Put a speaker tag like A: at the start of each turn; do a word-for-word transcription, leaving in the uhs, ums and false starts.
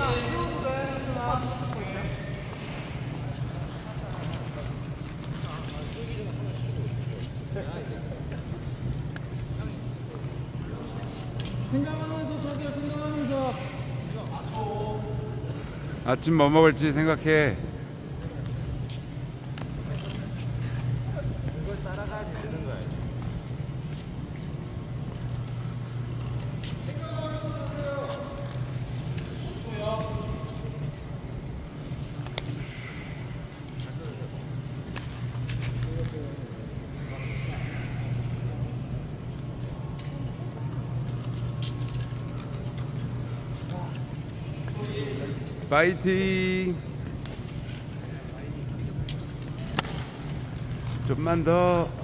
A: 생각하면서 저기요, 생각하면서.
B: 아침 뭐 먹을지 생각해.
C: 이걸 따라가야 되는 거야.
B: 파이팅! 좀만 더.